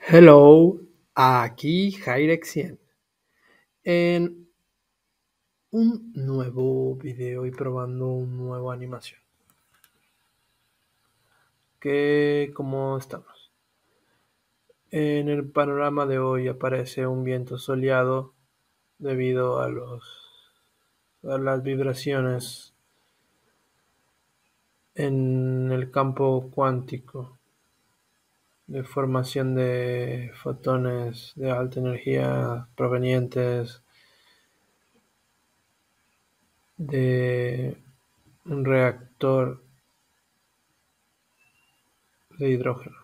Hello, aquí Jairexien en un nuevo video y probando una nueva animación. ¿Cómo estamos? En el panorama de hoy aparece un viento soleado debido a las vibraciones en el campo cuántico de formación de fotones de alta energía provenientes de un reactor de hidrógeno.